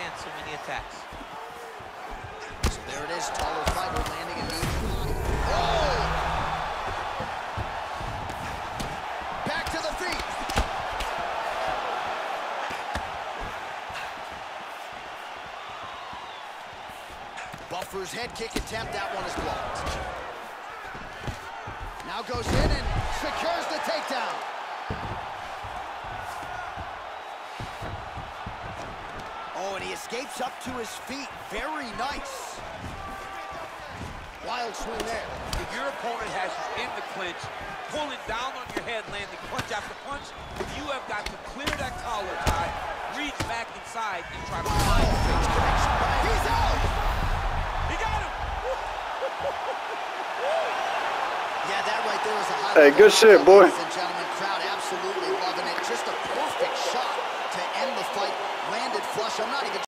withstand so many attacks. So there it is, taller fighter landing a knee. Oh! Back to the feet. Buffer's head kick attempt, that one is blocked. Now goes in and secures the takedown. Oh, and he escapes up to his feet. Very nice. Wild swing there. If your opponent has you in the clinch, pulling down on your head, landing punch after punch, you have got to clear that collar tie, reach back inside, and try to find the connection. He's out! He got him! Yeah, that right there is a high. Hey, good shit, boy.